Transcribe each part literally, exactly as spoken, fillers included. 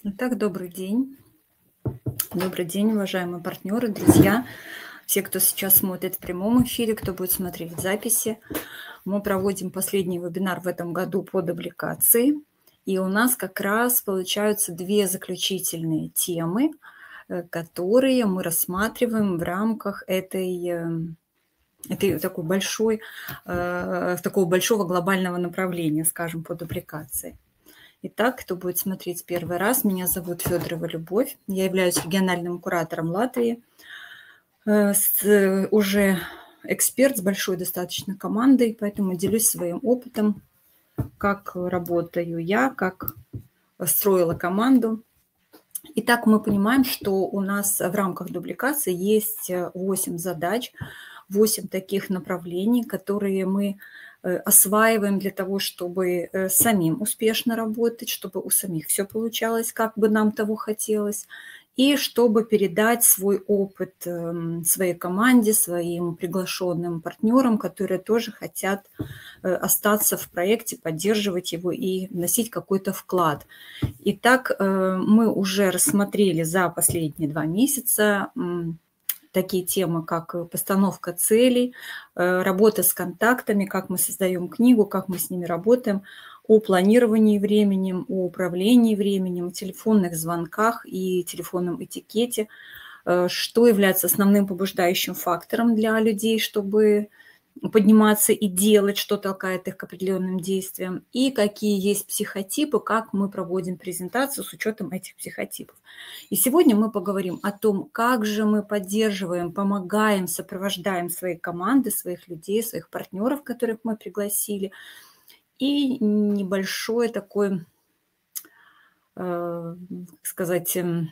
Итак, добрый день. Добрый день, уважаемые партнеры, друзья, все, кто сейчас смотрит в прямом эфире, кто будет смотреть в записи. Мы проводим последний вебинар в этом году по дубликации. И у нас как раз получаются две заключительные темы, э, которые мы рассматриваем в рамках этой, э, этой такой большой, э, такого большого глобального направления, скажем, по дубликации. Итак, кто будет смотреть первый раз, меня зовут Федорова Любовь. Я являюсь региональным куратором Латвии, э, с, э, уже эксперт с большой достаточно командой, поэтому делюсь своим опытом, как работаю я, как строила команду. Итак, мы понимаем, что у нас в рамках дубликации есть восемь задач, восемь таких направлений, которые мы осваиваем для того, чтобы самим успешно работать, чтобы у самих все получалось, как бы нам того хотелось, и чтобы передать свой опыт своей команде, своим приглашенным партнерам, которые тоже хотят остаться в проекте, поддерживать его и вносить какой-то вклад. Итак, мы уже рассмотрели за последние два месяца такие темы, как постановка целей, работа с контактами, как мы создаем книгу, как мы с ними работаем, о планировании временем, о управлении временем, о телефонных звонках и телефонном этикете, что является основным побуждающим фактором для людей, чтобы подниматься и делать, что толкает их к определенным действиям, и какие есть психотипы, как мы проводим презентацию с учетом этих психотипов. И сегодня мы поговорим о том, как же мы поддерживаем, помогаем, сопровождаем свои команды, своих людей, своих партнеров, которых мы пригласили, и небольшой такой, э, сказать, э,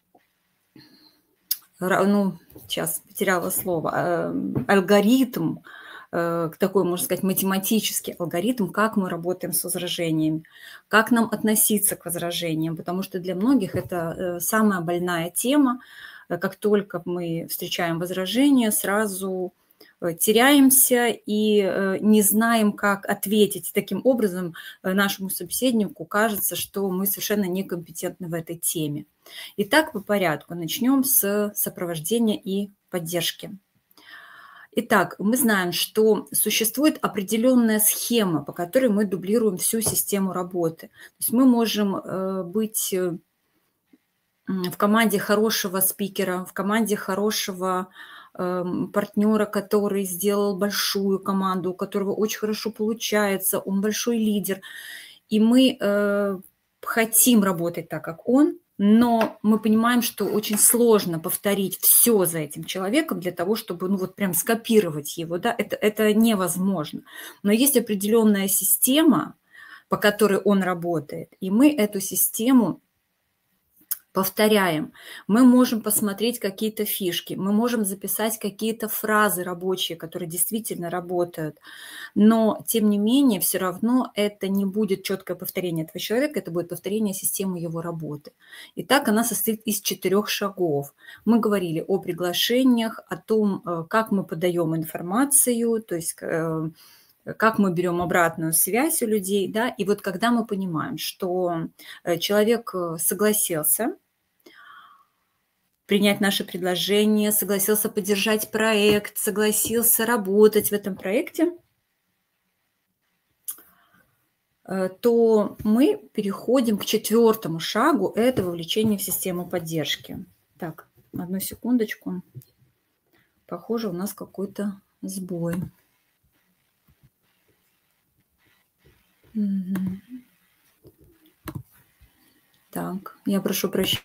ну, сейчас потеряла слово, э, алгоритм, такой, можно сказать, математический алгоритм, как мы работаем с возражениями, как нам относиться к возражениям, потому что для многих это самая больная тема. Как только мы встречаем возражения, сразу теряемся и не знаем, как ответить. Таким образом, нашему собеседнику кажется, что мы совершенно некомпетентны в этой теме. Итак, по порядку. Начнем с сопровождения и поддержки. Итак, мы знаем, что существует определенная схема, по которой мы дублируем всю систему работы. То есть мы можем быть в команде хорошего спикера, в команде хорошего партнера, который сделал большую команду, у которого очень хорошо получается, он большой лидер. И мы хотим работать так, как он, но мы понимаем, что очень сложно повторить все за этим человеком для того, чтобы, ну, вот прям скопировать его, да, это, это невозможно. Но есть определенная система, по которой он работает, и мы эту систему повторяем. Мы можем посмотреть какие-то фишки, мы можем записать какие-то фразы рабочие, которые действительно работают, но, тем не менее, все равно это не будет четкое повторение этого человека, это будет повторение системы его работы. Итак, она состоит из четырех шагов. Мы говорили о приглашениях, о том, как мы подаем информацию, то есть как мы берем обратную связь у людей, да, и вот когда мы понимаем, что человек согласился принять наше предложение, согласился поддержать проект, согласился работать в этом проекте, то мы переходим к четвертому шагу – это вовлечение в систему поддержки. Так, одну секундочку. Похоже, у нас какой-то сбой. Угу. Так, я прошу прощения.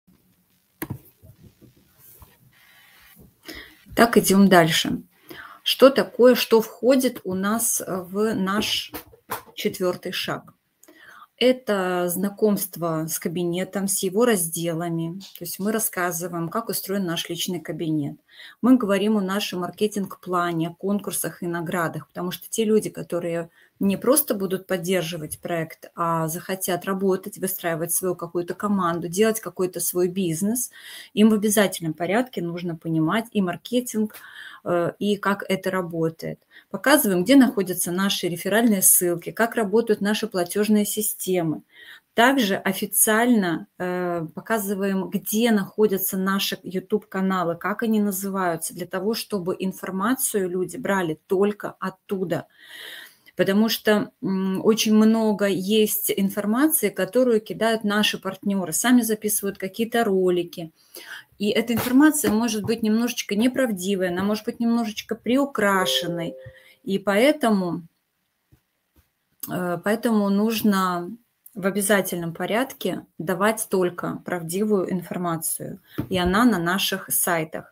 Так, идем дальше. Что такое, что входит у нас в наш четвертый шаг? Это знакомство с кабинетом, с его разделами. То есть мы рассказываем, как устроен наш личный кабинет. Мы говорим о нашем маркетинг-плане, о конкурсах и наградах, потому что те люди, которые не просто будут поддерживать проект, а захотят работать, выстраивать свою какую-то команду, делать какой-то свой бизнес, им в обязательном порядке нужно понимать и маркетинг, и как это работает. Показываем, где находятся наши реферальные ссылки, как работают наши платежные системы. Также официально э, показываем, где находятся наши YouTube-каналы, как они называются, для того, чтобы информацию люди брали только оттуда. Потому что м, очень много есть информации, которую кидают наши партнеры, сами записывают какие-то ролики. И эта информация может быть немножечко неправдивой, она может быть немножечко приукрашенной. И поэтому, поэтому нужно в обязательном порядке давать только правдивую информацию. И она на наших сайтах.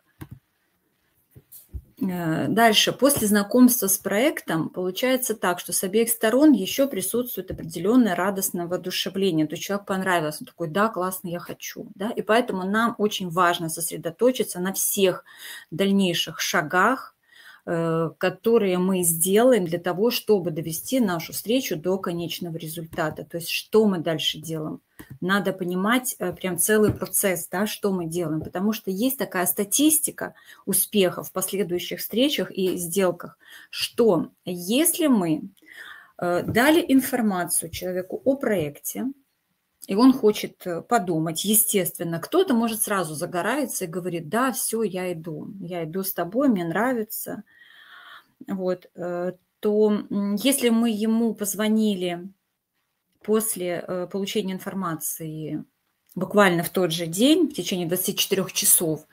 Дальше, после знакомства с проектом, получается так, что с обеих сторон еще присутствует определенное радостное воодушевление. То есть человек понравился, он такой, да, классно, я хочу. Да? И поэтому нам очень важно сосредоточиться на всех дальнейших шагах, которые мы сделаем для того, чтобы довести нашу встречу до конечного результата. То есть что мы дальше делаем? Надо понимать прям целый процесс, да, что мы делаем, потому что есть такая статистика успеха в последующих встречах и сделках, что если мы дали информацию человеку о проекте, и он хочет подумать, естественно, кто-то может сразу загорается и говорит, да, все, я иду, я иду с тобой, мне нравится. Вот, то если мы ему позвонили после получения информации буквально в тот же день, в течение двадцати четырёх часов,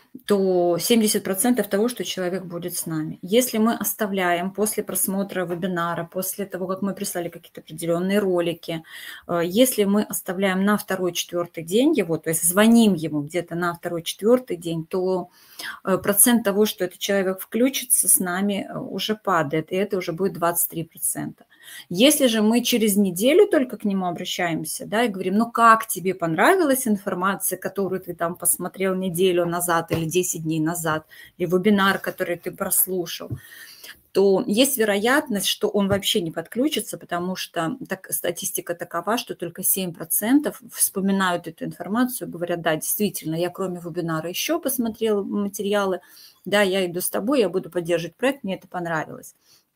то семьдесят процентов того, что человек будет с нами. Если мы оставляем после просмотра вебинара, после того, как мы прислали какие-то определенные ролики, если мы оставляем на второй-четвертый день его, то есть звоним ему где-то на второй-четвертый день, то процент того, что этот человек включится с нами, уже падает, и это уже будет двадцать три процента. Если же мы через неделю только к нему обращаемся, да, и говорим, ну как тебе понравилась информация, которую ты там посмотрел неделю назад или десять дней назад, или вебинар, который ты прослушал, то есть вероятность, что он вообще не подключится, потому что так, статистика такова, что только семь процентов вспоминают эту информацию, говорят, да, действительно, я кроме вебинара еще посмотрела материалы, да, я иду с тобой, я буду поддерживать проект, мне это понравилось.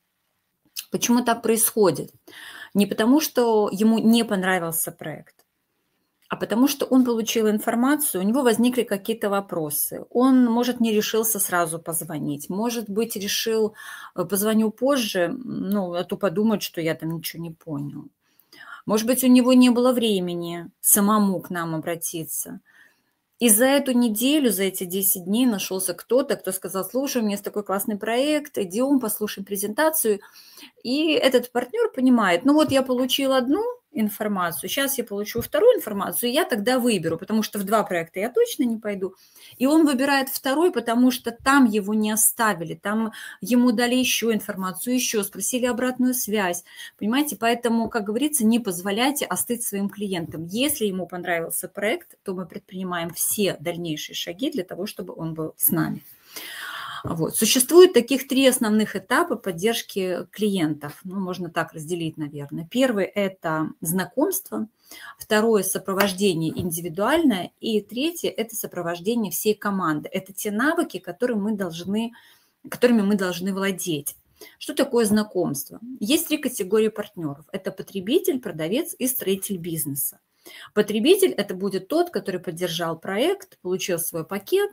Почему так происходит? Не потому, что ему не понравился проект, а потому что он получил информацию, у него возникли какие-то вопросы. Он, может, не решился сразу позвонить, может быть, решил, позвоню позже, ну, а то подумать, что я там ничего не понял. Может быть, у него не было времени самому к нам обратиться. И за эту неделю, за эти десять дней нашелся кто-то, кто сказал, слушай, у меня есть такой классный проект, идем, послушаем презентацию. И этот партнер понимает, ну вот я получил одну информацию, сейчас я получу вторую информацию, и я тогда выберу, потому что в два проекта я точно не пойду. И он выбирает второй, потому что там его не оставили, там ему дали еще информацию, еще спросили обратную связь. Понимаете, поэтому, как говорится, не позволяйте остыть своим клиентам. Если ему понравился проект, то мы предпринимаем все дальнейшие шаги для того, чтобы он был с нами. Вот. Существует таких три основных этапа поддержки клиентов. Ну, можно так разделить, наверное. Первый – это знакомство. Второе – сопровождение индивидуальное. И третье – это сопровождение всей команды. Это те навыки, которые мы должны, которыми мы должны владеть. Что такое знакомство? Есть три категории партнеров. Это потребитель, продавец и строитель бизнеса. Потребитель – это будет тот, который поддержал проект, получил свой пакет,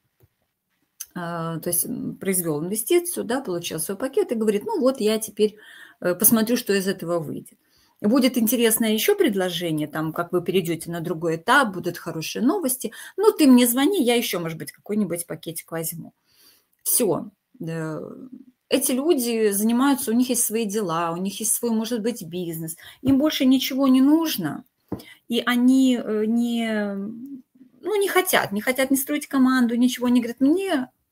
то есть произвел инвестицию, да, получил свой пакет и говорит, ну вот я теперь посмотрю, что из этого выйдет. Будет интересное еще предложение, там, как вы перейдете на другой этап, будут хорошие новости. Ну, ты мне звони, я еще, может быть, какой-нибудь пакетик возьму. Все. Эти люди занимаются, у них есть свои дела, у них есть свой, может быть, бизнес. Им больше ничего не нужно, и они не, ну, не хотят, не хотят не строить команду, ничего. Они говорят, мне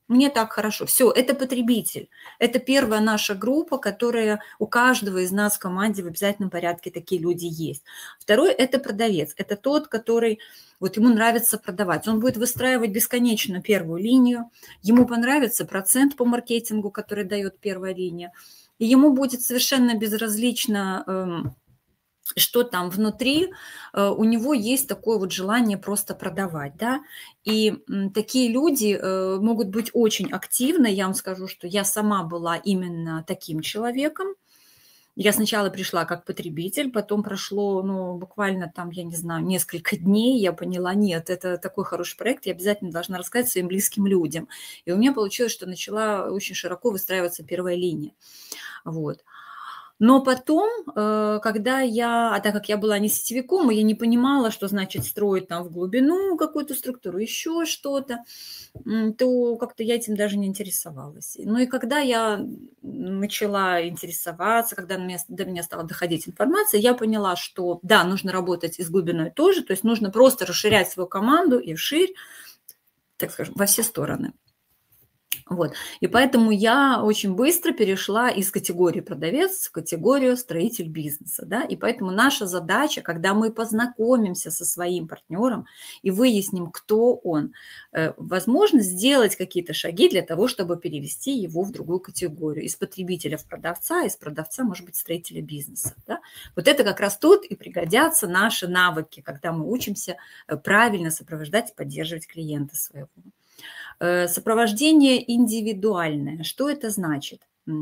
Мне так хорошо. Все, это потребитель. Это первая наша группа, которая у каждого из нас в команде в обязательном порядке такие люди есть. Второй – это продавец. Это тот, который, вот ему нравится продавать. Он будет выстраивать бесконечно первую линию. Ему понравится процент по маркетингу, который дает первая линия. И ему будет совершенно безразлично, эм, что там внутри, у него есть такое вот желание просто продавать, да, и такие люди могут быть очень активны. Я вам скажу, что я сама была именно таким человеком. Я сначала пришла как потребитель, потом прошло, ну, буквально там, я не знаю, несколько дней, я поняла, нет, это такой хороший проект, я обязательно должна рассказать своим близким людям. И у меня получилось, что начала очень широко выстраиваться первая линия, вот. Но потом, когда я, а так как я была не сетевиком, я не понимала, что значит строить там в глубину какую-то структуру, еще что-то, то как-то я этим даже не интересовалась. Ну и когда я начала интересоваться, когда до меня стала доходить информация, я поняла, что да, нужно работать и с глубиной тоже, то есть нужно просто расширять свою команду и вширь, так скажем, во все стороны. Вот. И поэтому я очень быстро перешла из категории продавец в категорию строитель бизнеса. Да? И поэтому наша задача, когда мы познакомимся со своим партнером и выясним, кто он, возможно, сделать какие-то шаги для того, чтобы перевести его в другую категорию. Из потребителя в продавца, из продавца, может быть, строителя бизнеса. Да? Вот это как раз тут и пригодятся наши навыки, когда мы учимся правильно сопровождать и поддерживать клиента своего. Сопровождение индивидуальное. Что это значит?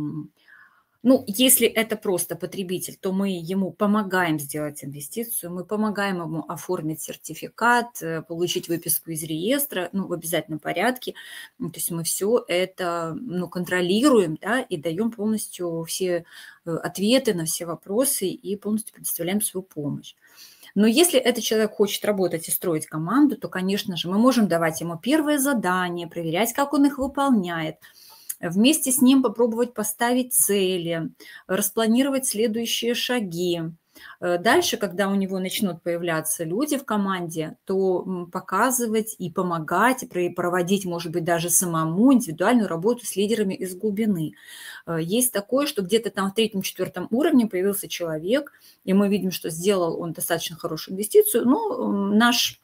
Ну, если это просто потребитель, то мы ему помогаем сделать инвестицию, мы помогаем ему оформить сертификат, получить выписку из реестра, ну, в обязательном порядке. То есть мы все это, ну, контролируем, да, и даем полностью все ответы на все вопросы и полностью предоставляем свою помощь. Но если этот человек хочет работать и строить команду, то, конечно же, мы можем давать ему первые задания, проверять, как он их выполняет, вместе с ним попробовать поставить цели, распланировать следующие шаги. Дальше, когда у него начнут появляться люди в команде, то показывать и помогать, и проводить, может быть, даже самому индивидуальную работу с лидерами из глубины. Есть такое, что где-то там в третьем-четвертом уровне появился человек, и мы видим, что сделал он достаточно хорошую инвестицию, но наш,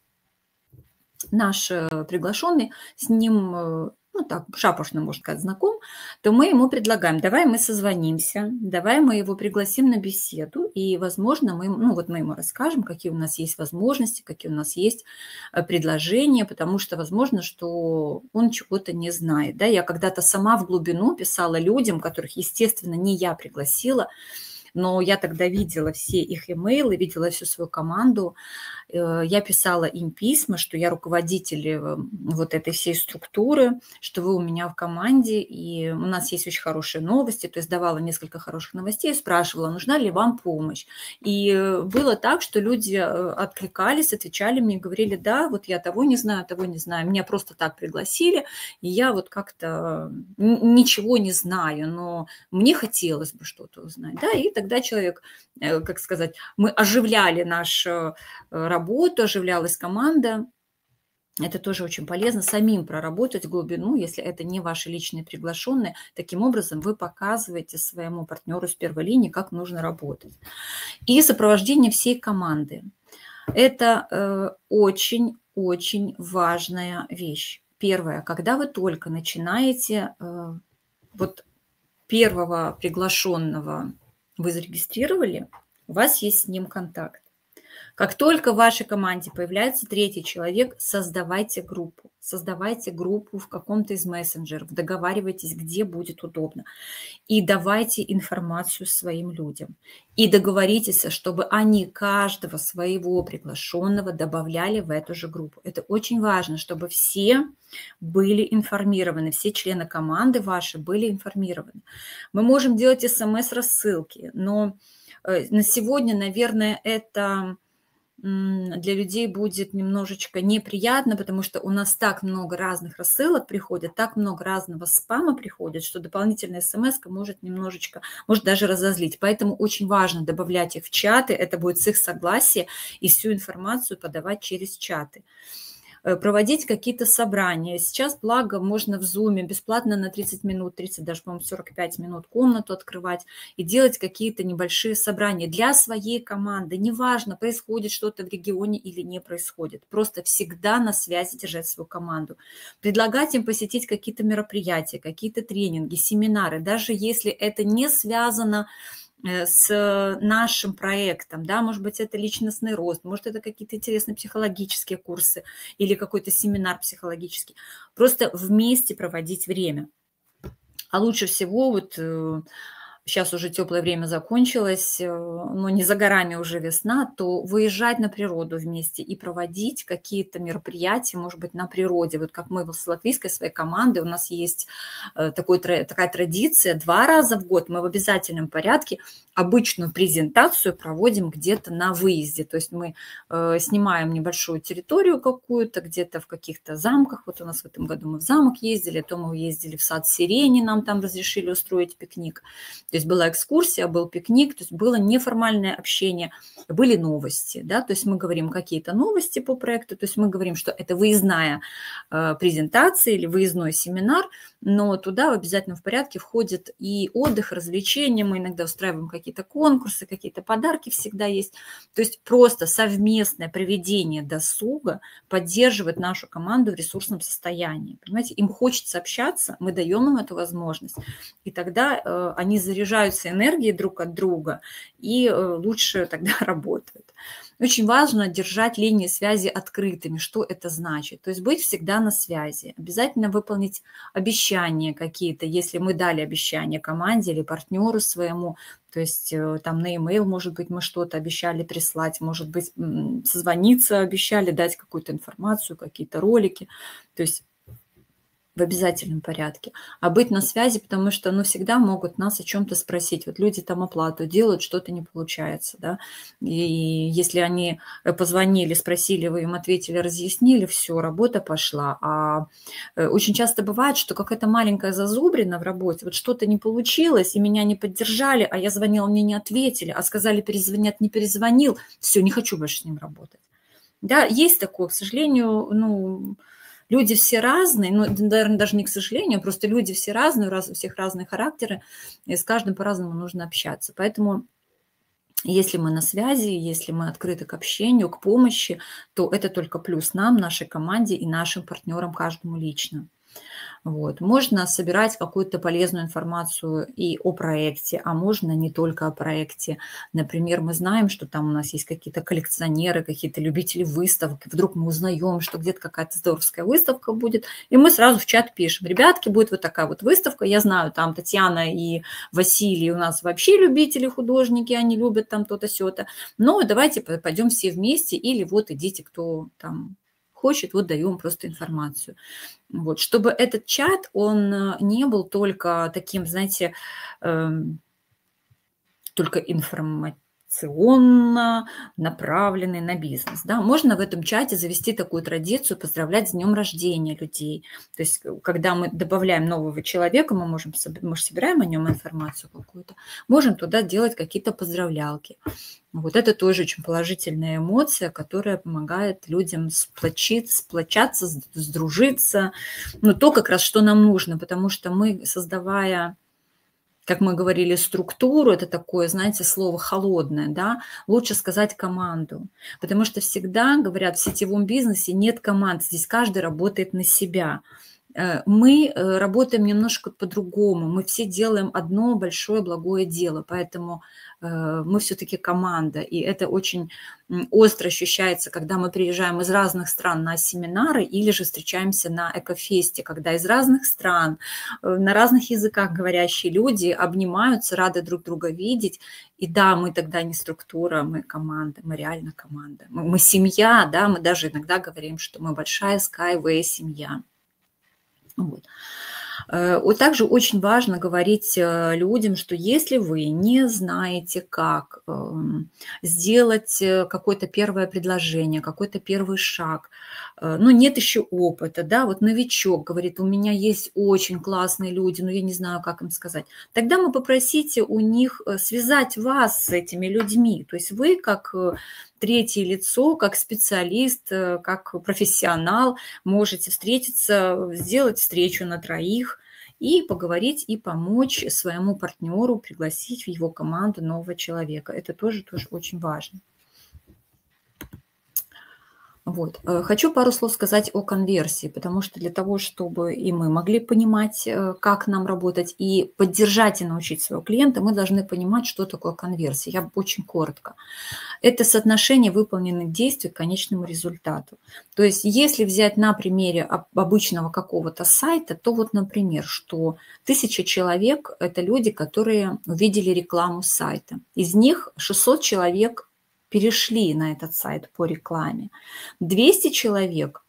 наш приглашенный с ним... ну так, шапошно, можно сказать, знаком, то мы ему предлагаем, давай мы созвонимся, давай мы его пригласим на беседу, и, возможно, мы, ну вот мы ему расскажем, какие у нас есть возможности, какие у нас есть предложения, потому что, возможно, что он чего-то не знает. Да? Я когда-то сама в глубину писала людям, которых, естественно, не я пригласила, но я тогда видела все их имейлы, видела всю свою команду. Я писала им письма, что я руководитель вот этой всей структуры, что вы у меня в команде, и у нас есть очень хорошие новости. То есть давала несколько хороших новостей, спрашивала, нужна ли вам помощь. И было так, что люди откликались, отвечали мне, говорили, да, вот я того не знаю, того не знаю. Меня просто так пригласили, и я вот как-то ничего не знаю, но мне хотелось бы что-то узнать. Да? И тогда человек, как сказать, мы оживляли нашу работу, оживлялась команда. Это тоже очень полезно, самим проработать глубину, если это не ваши личные приглашенные. Таким образом, вы показываете своему партнеру с первой линии, как нужно работать. И сопровождение всей команды. Это очень-очень важная вещь. Первое, когда вы только начинаете, вот первого приглашенного вы зарегистрировали, у вас есть с ним контакт. Как только в вашей команде появляется третий человек, создавайте группу. Создавайте группу в каком-то из мессенджеров, договаривайтесь, где будет удобно. И давайте информацию своим людям. И договоритесь, чтобы они каждого своего приглашенного добавляли в эту же группу. Это очень важно, чтобы все были информированы, все члены команды ваши были информированы. Мы можем делать смс-рассылки, но на сегодня, наверное, это... для людей будет немножечко неприятно, потому что у нас так много разных рассылок приходит, так много разного спама приходит, что дополнительная смс может немножечко, может даже разозлить. Поэтому очень важно добавлять их в чаты, это будет с их согласия, и всю информацию подавать через чаты. проводить какие-то собрания. Сейчас, благо, можно в Zoom бесплатно на тридцать минут, тридцать, даже, по-моему, сорок пять минут комнату открывать и делать какие-то небольшие собрания для своей команды. Неважно, происходит что-то в регионе или не происходит. Просто всегда на связи держать свою команду. Предлагать им посетить какие-то мероприятия, какие-то тренинги, семинары, даже если это не связано с нашим проектом, да, может быть, это личностный рост, может, это какие-то интересные психологические курсы или какой-то семинар психологический. Просто вместе проводить время. А лучше всего вот сейчас уже теплое время закончилось, но не за горами уже весна, то выезжать на природу вместе и проводить какие-то мероприятия, может быть, на природе. Вот как мы с латвийской своей командой, у нас есть такой, такая традиция, два раза в год мы в обязательном порядке обычную презентацию проводим где-то на выезде. То есть мы снимаем небольшую территорию какую-то, где-то в каких-то замках. Вот у нас в этом году мы в замок ездили, то мы ездили в сад сирени, нам там разрешили устроить пикник. То есть была экскурсия, был пикник, то есть было неформальное общение, были новости, да, то есть мы говорим какие-то новости по проекту, то есть мы говорим, что это выездная э, презентация или выездной семинар, но туда в обязательном порядке входит и отдых, развлечения, мы иногда устраиваем какие-то конкурсы, какие-то подарки всегда есть, то есть просто совместное проведение досуга поддерживает нашу команду в ресурсном состоянии, понимаете, им хочется общаться, мы даем им эту возможность, и тогда э, они заряжаются заряжаются энергией друг от друга и лучше тогда работают. Очень важно держать линии связи открытыми. Что это значит? То есть быть всегда на связи. Обязательно выполнить обещания какие-то, если мы дали обещания команде или партнеру своему. То есть там на e-mail, может быть, мы что-то обещали прислать, может быть, созвониться обещали, дать какую-то информацию, какие-то ролики. То есть в обязательном порядке, а быть на связи, потому что, ну, всегда могут нас о чем-то спросить. Вот люди там оплату делают, что-то не получается, да, и если они позвонили, спросили, вы им ответили, разъяснили, все, работа пошла. А очень часто бывает, что какая-то маленькая зазубрина в работе, вот что-то не получилось, и меня не поддержали, а я звонила, мне не ответили, а сказали, перезвонят, не перезвонил, все, не хочу больше с ним работать. Да, есть такое, к сожалению, ну... Люди все разные, ну, наверное, даже не к сожалению, просто люди все разные, у всех разные характеры, и с каждым по-разному нужно общаться. Поэтому если мы на связи, если мы открыты к общению, к помощи, то это только плюс нам, нашей команде и нашим партнерам, каждому лично. Вот. Можно собирать какую-то полезную информацию и о проекте, а можно не только о проекте. Например, мы знаем, что там у нас есть какие-то коллекционеры, какие-то любители выставок. Вдруг мы узнаем, что где-то какая-то здоровская выставка будет, и мы сразу в чат пишем: ребятки, будет вот такая вот выставка. Я знаю, там Татьяна и Василий у нас вообще любители, художники, они любят там то-то, сё-то. Но давайте пойдем все вместе, или вот идите, кто там хочет, вот даем просто информацию. Вот, чтобы этот чат, он не был только таким, знаете, э, только информационно направленный на бизнес. Да? Можно в этом чате завести такую традицию поздравлять с днем рождения людей. То есть, когда мы добавляем нового человека, мы можем, мы же собираем о нем информацию какую-то, можем туда делать какие-то поздравлялки. Вот это тоже очень положительная эмоция, которая помогает людям сплочиться, сплочаться, сдружиться. Ну, то как раз, что нам нужно, потому что мы, создавая, как мы говорили, структуру, это такое, знаете, слово холодное, да, лучше сказать команду, потому что всегда говорят, в сетевом бизнесе нет команд, здесь каждый работает на себя. Мы работаем немножко по-другому, мы все делаем одно большое благое дело, поэтому мы все-таки команда, и это очень остро ощущается, когда мы приезжаем из разных стран на семинары или же встречаемся на экофесте, когда из разных стран, на разных языках говорящие люди обнимаются, рады друг друга видеть, и да, мы тогда не структура, мы команда, мы реально команда, мы, мы семья, да, мы даже иногда говорим, что мы большая Skyway семья. Вот. Вот также очень важно говорить людям, что если вы не знаете, как сделать какое-то первое предложение, какой-то первый шаг, но нет еще опыта, да, вот новичок говорит, у меня есть очень классные люди, но я не знаю, как им сказать, тогда мы попросите у них связать вас с этими людьми, то есть вы как третье лицо, как специалист, как профессионал можете встретиться, сделать встречу на троих и поговорить, и помочь своему партнеру пригласить в его команду нового человека. Это тоже, тоже очень важно. Вот. Хочу пару слов сказать о конверсии, потому что для того, чтобы и мы могли понимать, как нам работать, и поддержать и научить своего клиента, мы должны понимать, что такое конверсия. Я очень коротко. Это соотношение выполненных действий к конечному результату. То есть если взять на примере обычного какого-то сайта, то вот, например, что тысяча человек – это люди, которые увидели рекламу сайта. Из них шестьсот человек перешли на этот сайт по рекламе. двести человек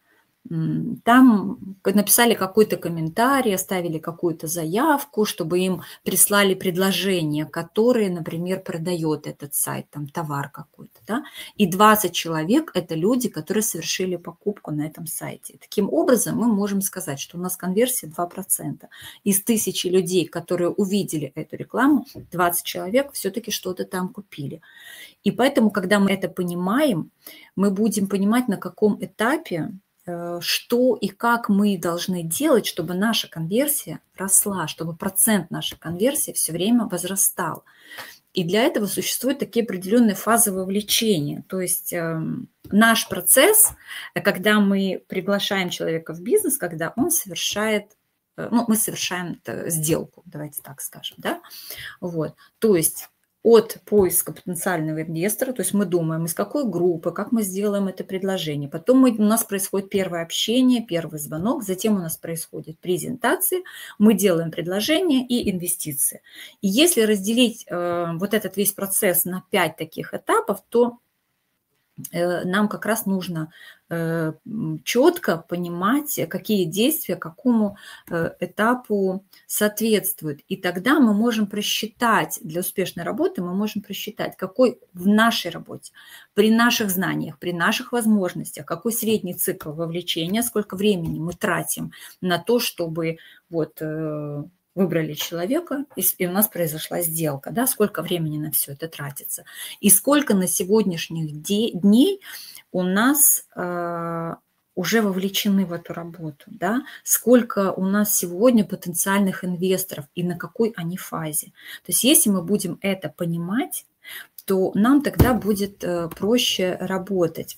там написали какой-то комментарий, оставили какую-то заявку, чтобы им прислали предложение, которое, например, продает этот сайт, там товар какой-то, да? И двадцать человек – это люди, которые совершили покупку на этом сайте. Таким образом, мы можем сказать, что у нас конверсия два процента. Из тысячи людей, которые увидели эту рекламу, двадцать человек все-таки что-то там купили. И поэтому, когда мы это понимаем, мы будем понимать, на каком этапе, что и как мы должны делать, чтобы наша конверсия росла, чтобы процент нашей конверсии все время возрастал. И для этого существуют такие определенные фазы вовлечения. То есть э, наш процесс, когда мы приглашаем человека в бизнес, когда он совершает, э, ну, мы совершаем сделку, давайте так скажем, да, вот, то есть от поиска потенциального инвестора, то есть мы думаем, из какой группы, как мы сделаем это предложение. Потом мы, у нас происходит первое общение, первый звонок, затем у нас происходит презентация, мы делаем предложение и инвестиции. И если разделить э, вот этот весь процесс на пять таких этапов, то э, нам как раз нужно э, четко понимать, какие действия какому э, этапу соответствуют. И тогда мы можем просчитать, для успешной работы мы можем просчитать, какой в нашей работе, при наших знаниях, при наших возможностях, какой средний цикл вовлечения, сколько времени мы тратим на то, чтобы вот, э, выбрали человека, и у нас произошла сделка, да, сколько времени на все это тратится, и сколько на сегодняшних дней у нас э, уже вовлечены в эту работу, да, сколько у нас сегодня потенциальных инвесторов и на какой они фазе. То есть если мы будем это понимать, то нам тогда будет э, проще работать.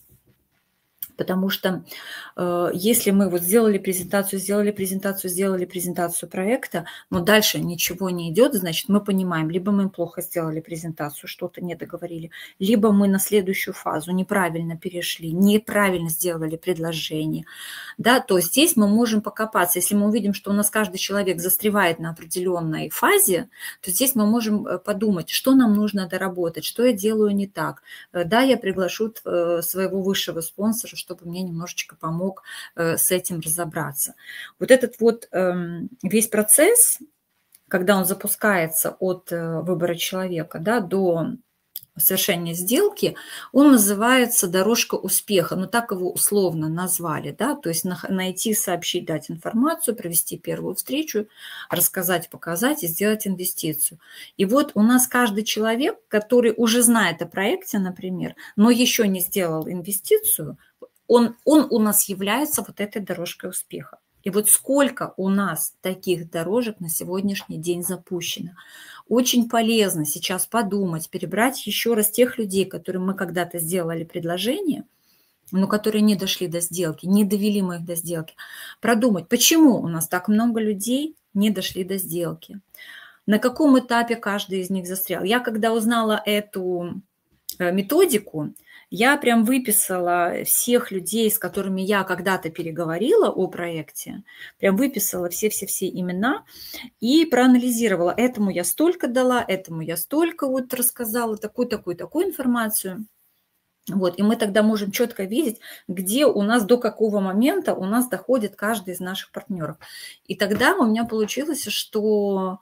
Потому что э, если мы вот сделали презентацию, сделали презентацию, сделали презентацию проекта, но дальше ничего не идет, значит, мы понимаем, либо мы плохо сделали презентацию, что-то не договорили, либо мы на следующую фазу неправильно перешли, неправильно сделали предложение. Да, то здесь мы можем покопаться. Если мы увидим, что у нас каждый человек застревает на определенной фазе, то здесь мы можем подумать, что нам нужно доработать, что я делаю не так. Да, я приглашу своего высшего спонсора, чтобы мне немножечко помог э, с этим разобраться. Вот этот вот э, весь процесс, когда он запускается от э, выбора человека, да, до совершения сделки, он называется дорожка успеха, ну так его условно назвали, да, то есть найти, сообщить, дать информацию, провести первую встречу, рассказать, показать и сделать инвестицию. И вот у нас каждый человек, который уже знает о проекте, например, но еще не сделал инвестицию, Он, он у нас является вот этой дорожкой успеха. И вот сколько у нас таких дорожек на сегодняшний день запущено. Очень полезно сейчас подумать, перебрать еще раз тех людей, которым мы когда-то сделали предложение, но которые не дошли до сделки, не довели мы их до сделки. Продумать, почему у нас так много людей не дошли до сделки. На каком этапе каждый из них застрял. Я когда узнала эту методику, я прям выписала всех людей, с которыми я когда-то переговорила о проекте, прям выписала все-все-все имена и проанализировала. Этому я столько дала, этому я столько вот рассказала, такую, такую, такую информацию. Вот, и мы тогда можем четко видеть, где у нас, до какого момента у нас доходит каждый из наших партнеров. И тогда у меня получилось, что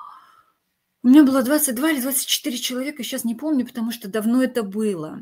у меня было двадцать два или двадцать четыре человека, сейчас не помню, потому что давно это было.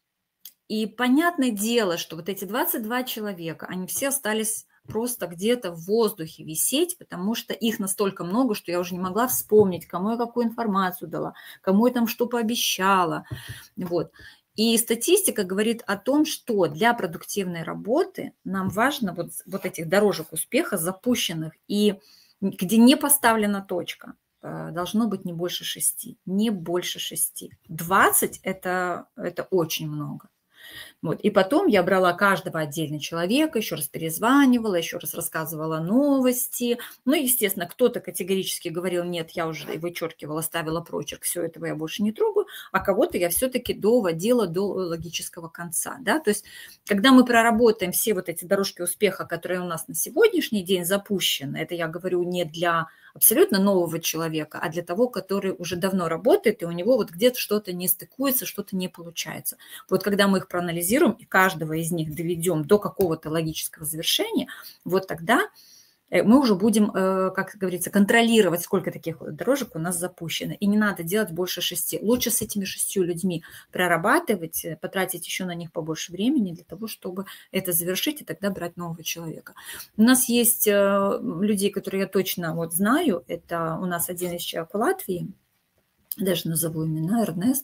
И понятное дело, что вот эти двадцать два человека, они все остались просто где-то в воздухе висеть, потому что их настолько много, что я уже не могла вспомнить, кому я какую информацию дала, кому я там что пообещала. Вот. И статистика говорит о том, что для продуктивной работы нам важно вот, вот этих дорожек успеха запущенных, и где не поставлена точка, должно быть не больше шести, не больше шести. двадцать это, это очень много. Вот. И потом я брала каждого отдельно человека, еще раз перезванивала, еще раз рассказывала новости. Ну, естественно, кто-то категорически говорил, нет, я уже вычеркивала, ставила прочерк, все этого я больше не трогаю, а кого-то я все-таки доводила до логического конца. Да? То есть, когда мы проработаем все вот эти дорожки успеха, которые у нас на сегодняшний день запущены, это я говорю не для абсолютно нового человека, а для того, который уже давно работает, и у него вот где-то что-то не стыкуется, что-то не получается. Вот когда мы их проанализируем и каждого из них доведем до какого-то логического завершения, вот тогда мы уже будем, как говорится, контролировать, сколько таких дорожек у нас запущено. И не надо делать больше шести. Лучше с этими шестью людьми прорабатывать, потратить еще на них побольше времени для того, чтобы это завершить и тогда брать нового человека. У нас есть людей, которые я точно вот знаю. Это у нас один из человек в Латвии, даже назову имена, Эрнест,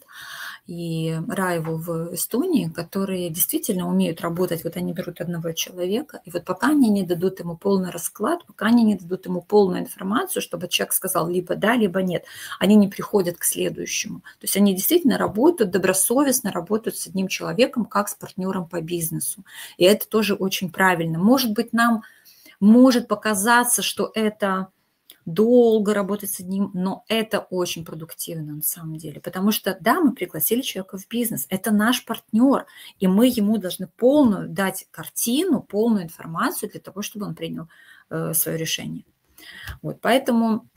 и Раеву в Эстонии, которые действительно умеют работать. Вот они берут одного человека, и вот пока они не дадут ему полный расклад, пока они не дадут ему полную информацию, чтобы человек сказал либо да, либо нет, они не приходят к следующему. То есть они действительно работают, добросовестно работают с одним человеком, как с партнером по бизнесу. И это тоже очень правильно. Может быть, нам может показаться, что это долго работать с одним, но это очень продуктивно на самом деле, потому что, да, мы пригласили человека в бизнес, это наш партнер, и мы ему должны полную дать картину, полную информацию для того, чтобы он принял э, свое решение. Вот, поэтому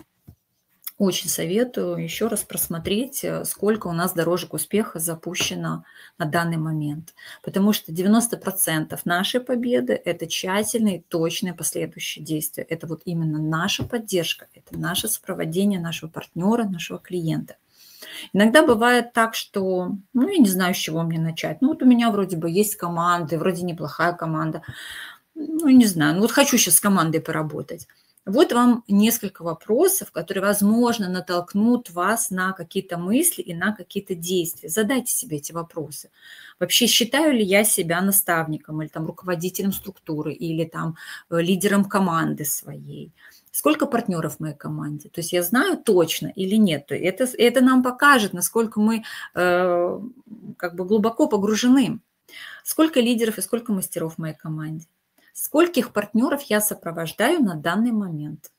очень советую еще раз просмотреть, сколько у нас дорожек успеха запущено на данный момент. Потому что девяносто процентов нашей победы – это тщательные, точные последующие действия. Это вот именно наша поддержка, это наше сопровождение нашего партнера, нашего клиента. Иногда бывает так, что, ну, я не знаю, с чего мне начать. Ну, вот у меня вроде бы есть команда, вроде неплохая команда. Ну, не знаю, ну вот хочу сейчас с командой поработать. Вот вам несколько вопросов, которые, возможно, натолкнут вас на какие-то мысли и на какие-то действия. Задайте себе эти вопросы. Вообще, считаю ли я себя наставником или там, руководителем структуры или там, лидером команды своей? Сколько партнеров в моей команде? То есть я знаю точно или нет? Это, это нам покажет, насколько мы э, как бы глубоко погружены. Сколько лидеров и сколько мастеров в моей команде? Скольких партнеров я сопровождаю на данный момент?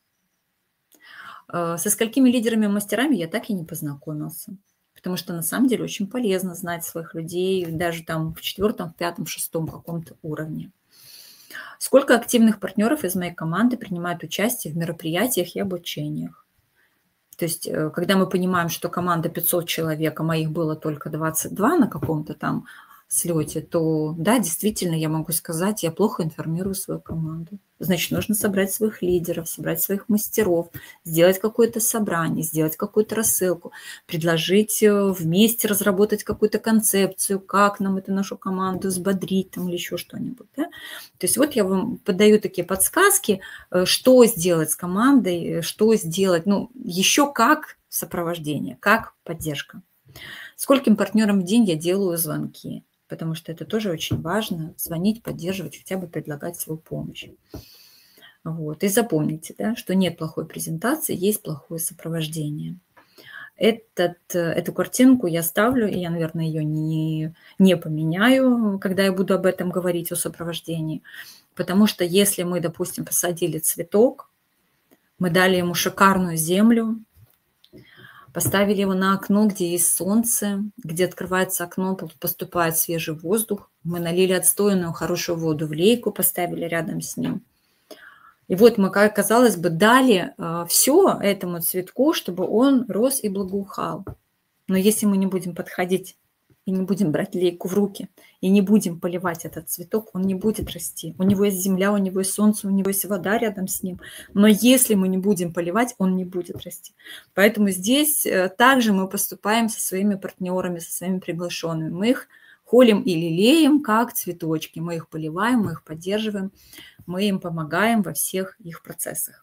Со сколькими лидерами и мастерами я так и не познакомился. Потому что на самом деле очень полезно знать своих людей, даже там в четвертом, в пятом, в шестом каком-то уровне. Сколько активных партнеров из моей команды принимают участие в мероприятиях и обучениях? То есть, когда мы понимаем, что команда пятьсот человек, а моих было только двадцать два на каком-то там слете, то да, действительно, я могу сказать, я плохо информирую свою команду. Значит, нужно собрать своих лидеров, собрать своих мастеров, сделать какое-то собрание, сделать какую-то рассылку, предложить вместе разработать какую-то концепцию, как нам эту нашу команду взбодрить там, или еще что-нибудь. Да? То есть вот я вам подаю такие подсказки, что сделать с командой, что сделать, ну, еще как сопровождение, как поддержка. Скольким партнерам в день я делаю звонки? Потому что это тоже очень важно, звонить, поддерживать, хотя бы предлагать свою помощь. Вот. И запомните, да, что нет плохой презентации, есть плохое сопровождение. Этот, эту картинку я ставлю, и я, наверное, ее не, не поменяю, когда я буду об этом говорить, о сопровождении. Потому что если мы, допустим, посадили цветок, мы дали ему шикарную землю, поставили его на окно, где есть солнце, где открывается окно, поступает свежий воздух. Мы налили отстойную хорошую воду в лейку, поставили рядом с ним. И вот мы, как казалось бы, дали все этому цветку, чтобы он рос и благоухал. Но если мы не будем подходить и не будем брать лейку в руки, и не будем поливать этот цветок, он не будет расти. У него есть земля, у него есть солнце, у него есть вода рядом с ним. Но если мы не будем поливать, он не будет расти. Поэтому здесь также мы поступаем со своими партнерами, со своими приглашенными. Мы их холим и лелеем, как цветочки. Мы их поливаем, мы их поддерживаем, мы им помогаем во всех их процессах.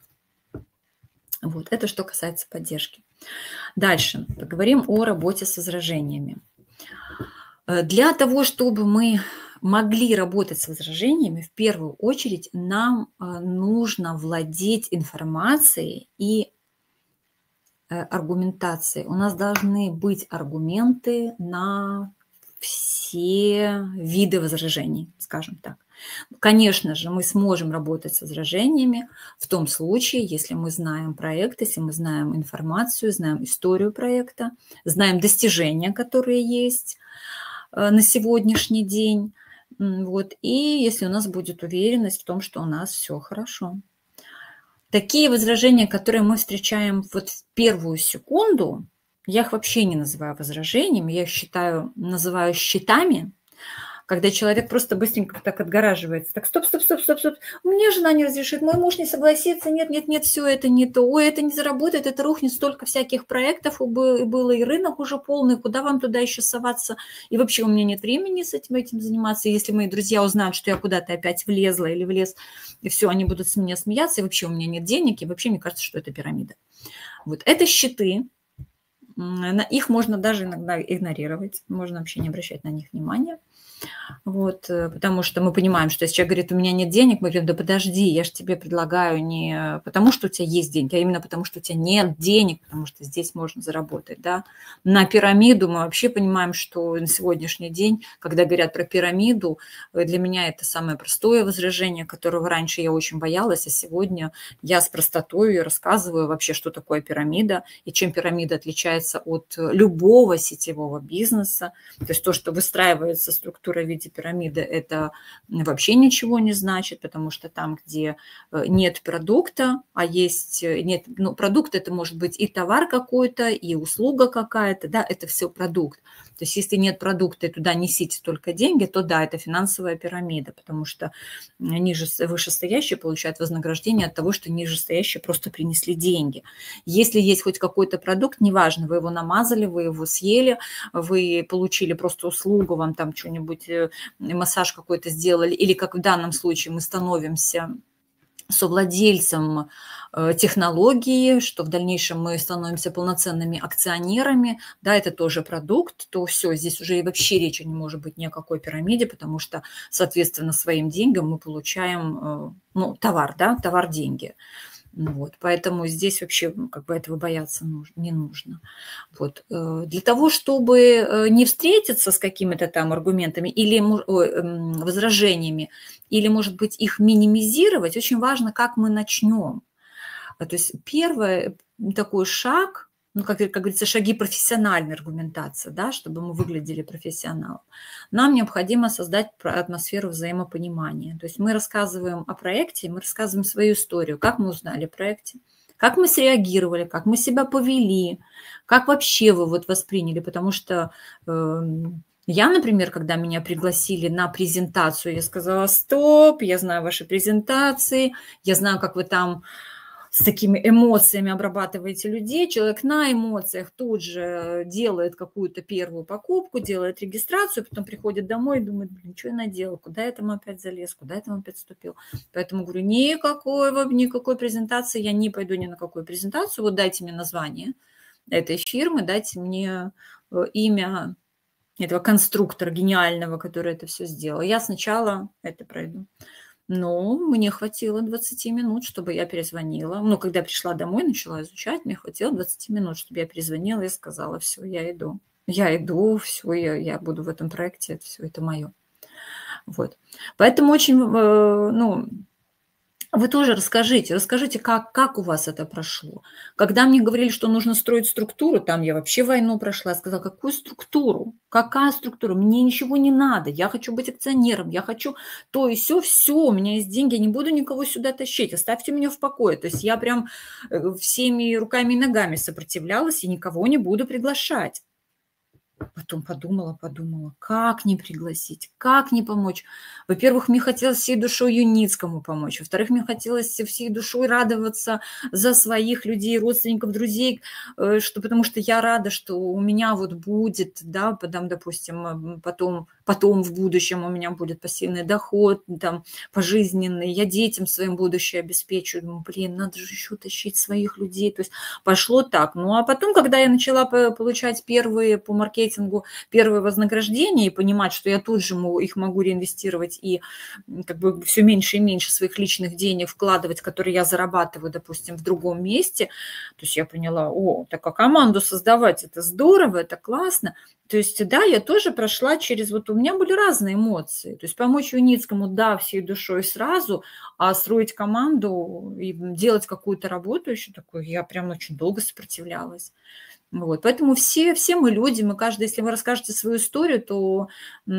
Вот, это что касается поддержки. Дальше поговорим о работе с возражениями. Для того, чтобы мы могли работать с возражениями, в первую очередь нам нужно владеть информацией и аргументацией. У нас должны быть аргументы на все виды возражений, скажем так. Конечно же, мы сможем работать с возражениями в том случае, если мы знаем проект, если мы знаем информацию, знаем историю проекта, знаем достижения, которые есть на сегодняшний день. Вот, и если у нас будет уверенность в том, что у нас все хорошо. Такие возражения, которые мы встречаем вот в первую секунду, я их вообще не называю возражениями, я их считаю, называю щитами, когда человек просто быстренько так отгораживается. Так, стоп, стоп, стоп, стоп, стоп. Мне жена не разрешит, мой муж не согласится, нет, нет, нет, все это не то. Ой, это не заработает, это рухнет, столько всяких проектов было, и рынок уже полный, куда вам туда еще соваться? И вообще у меня нет времени с этим, этим заниматься. Если мои друзья узнают, что я куда-то опять влезла или влез, и все, они будут с меня смеяться, и вообще у меня нет денег, и вообще мне кажется, что это пирамида. Вот это щиты. Их можно даже иногда игнорировать, можно вообще не обращать на них внимания. Вот, потому что мы понимаем, что если человек говорит, у меня нет денег, мы говорим, да подожди, я же тебе предлагаю не потому, что у тебя есть деньги, а именно потому, что у тебя нет денег, потому что здесь можно заработать. Да? На пирамиду мы вообще понимаем, что на сегодняшний день, когда говорят про пирамиду, для меня это самое простое возражение, которого раньше я очень боялась, а сегодня я с простотой рассказываю вообще, что такое пирамида и чем пирамида отличается от любого сетевого бизнеса. То есть то, что выстраивается структура в виде пирамиды, это вообще ничего не значит, потому что там, где нет продукта, а есть нет, ну, продукт это может быть и товар какой-то, и услуга какая-то, да, это все продукт. То есть если нет продукта и туда несите только деньги, то да, это финансовая пирамида, потому что ниже, вышестоящие получают вознаграждение от того, что нижестоящие просто принесли деньги. Если есть хоть какой-то продукт, неважно, вы его намазали, вы его съели, вы получили просто услугу, вам там что-нибудь, массаж какой-то сделали, или как в данном случае мы становимся совладельцем технологии, что в дальнейшем мы становимся полноценными акционерами, да, это тоже продукт, то все, здесь уже и вообще речи не может быть ни о какой пирамиде, потому что, соответственно, своим деньгам мы получаем, ну, товар, да, товар-деньги. Вот, поэтому здесь вообще как бы этого бояться не нужно. Вот. Для того, чтобы не встретиться с какими-то там аргументами или возражениями, или, может быть, их минимизировать, очень важно, как мы начнем. То есть первый такой шаг, ну, как, как говорится, шаги профессиональной аргументации, да, чтобы мы выглядели профессионалом, нам необходимо создать атмосферу взаимопонимания. То есть мы рассказываем о проекте, мы рассказываем свою историю, как мы узнали о проекте, как мы среагировали, как мы себя повели, как вообще вы вот восприняли, потому что э, я, например, когда меня пригласили на презентацию, я сказала, стоп, я знаю ваши презентации, я знаю, как вы там с такими эмоциями обрабатываете людей, человек на эмоциях тут же делает какую-то первую покупку, делает регистрацию, потом приходит домой и думает, блин, что я наделал, куда я там опять залез, куда я там опять вступил. Поэтому говорю, никакой, никакой презентации, я не пойду ни на какую презентацию, вот дайте мне название этой фирмы, дайте мне имя этого конструктора гениального, который это все сделал. Я сначала это пройду. Но мне хватило двадцати минут, чтобы я перезвонила. Ну, когда пришла домой, начала изучать, мне хватило двадцати минут, чтобы я перезвонила и сказала, все, я иду. Я иду, все, я, я буду в этом проекте, это все, это мое. Вот. Поэтому очень, ну, вы тоже расскажите, расскажите, как, как у вас это прошло. Когда мне говорили, что нужно строить структуру, там я вообще войну прошла, я сказала, какую структуру? Какая структура? Мне ничего не надо, я хочу быть акционером, я хочу то и все, все, у меня есть деньги, я не буду никого сюда тащить, оставьте меня в покое. То есть я прям всеми руками и ногами сопротивлялась и никого не буду приглашать. Потом подумала, подумала, как не пригласить, как не помочь. Во-первых, мне хотелось всей душой Юницкому помочь. Во-вторых, мне хотелось всей душой радоваться за своих людей, родственников, друзей, э, что, потому что я рада, что у меня вот будет, да, потом, допустим, потом, потом в будущем у меня будет пассивный доход, там, пожизненный, я детям своим будущее обеспечу. Думаю, блин, надо же еще тащить своих людей. То есть пошло так. Ну, а потом, когда я начала получать первые по маркетингу, первые вознаграждения и понимать, что я тут же их могу реинвестировать и как бы все меньше и меньше своих личных денег вкладывать, которые я зарабатываю, допустим, в другом месте, то есть я поняла, о, так а команду создавать, это здорово, это классно. То есть, да, я тоже прошла через, вот у меня были разные эмоции. То есть помочь Юницкому, да, всей душой сразу, а строить команду и делать какую-то работу еще такую, я прям очень долго сопротивлялась. Вот. Поэтому все, все мы люди, мы каждый, если вы расскажете свою историю, то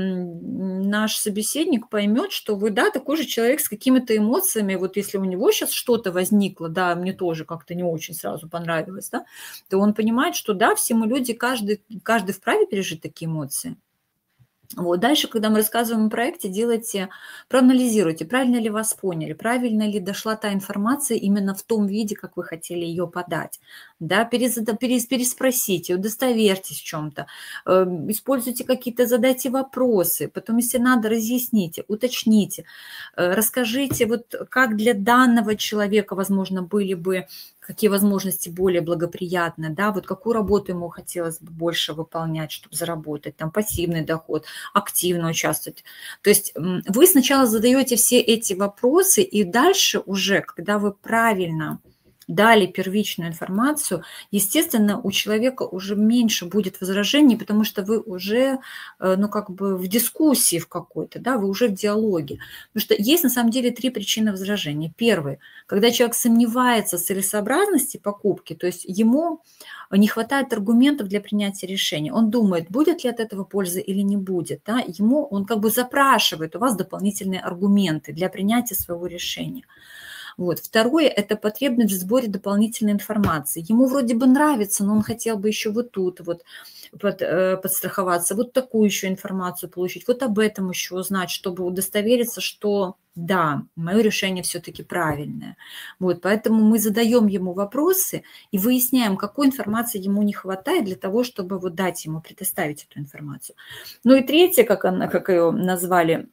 наш собеседник поймет, что вы, да, такой же человек с какими-то эмоциями. Вот если у него сейчас что-то возникло, да, мне тоже как-то не очень сразу понравилось, да, то он понимает, что да, все мы люди, каждый, каждый вправе пережить такие эмоции. Вот. Дальше, когда мы рассказываем о проекте, делайте, проанализируйте, правильно ли вас поняли, правильно ли дошла та информация именно в том виде, как вы хотели ее подать. Да, перезада, перес, переспросите, удостоверьтесь в чем-то, э, используйте какие-то, задайте вопросы, потом, если надо, разъясните, уточните, э, расскажите, вот как для данного человека, возможно, были бы какие возможности более благоприятны, да, вот какую работу ему хотелось бы больше выполнять, чтобы заработать, там, пассивный доход, активно участвовать. То есть вы сначала задаете все эти вопросы, и дальше уже, когда вы правильно дали первичную информацию, естественно, у человека уже меньше будет возражений, потому что вы уже, ну, как бы в дискуссии в какой-то, да, вы уже в диалоге. Потому что есть, на самом деле, три причины возражения. Первый, когда человек сомневается в целесообразности покупки, то есть ему не хватает аргументов для принятия решения. Он думает, будет ли от этого польза или не будет. Да? Ему он как бы запрашивает у вас дополнительные аргументы для принятия своего решения. Вот. Второе – это потребность в сборе дополнительной информации. Ему вроде бы нравится, но он хотел бы еще вот тут вот под, э, подстраховаться, вот такую еще информацию получить, вот об этом еще узнать, чтобы удостовериться, что да, мое решение все-таки правильное. Вот. Поэтому мы задаем ему вопросы и выясняем, какой информации ему не хватает для того, чтобы вот дать ему, предоставить эту информацию. Ну и третье, как, она, как ее назвали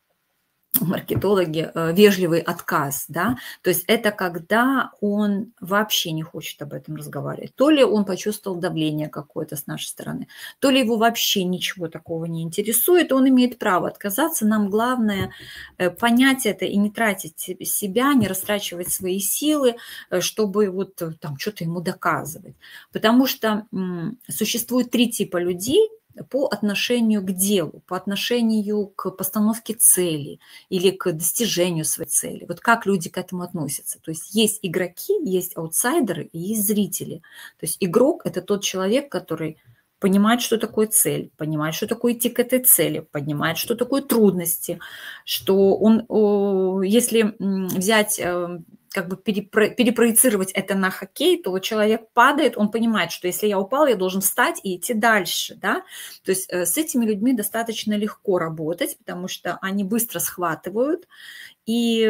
маркетологи, вежливый отказ, да, то есть это когда он вообще не хочет об этом разговаривать, то ли он почувствовал давление какое-то с нашей стороны, то ли его вообще ничего такого не интересует, он имеет право отказаться, нам главное понять это и не тратить себя, не растрачивать свои силы, чтобы вот там что-то ему доказывать, потому что существует три типа людей по отношению к делу, по отношению к постановке цели или к достижению своей цели. Вот как люди к этому относятся. То есть есть игроки, есть аутсайдеры и есть зрители. То есть игрок – это тот человек, который понимает, что такое цель, понимает, что такое идти к этой цели, понимает, что такое трудности, что он, если взять, как бы перепроецировать это на хоккей, то человек падает, он понимает, что если я упал, я должен встать и идти дальше, да, то есть с этими людьми достаточно легко работать, потому что они быстро схватывают, и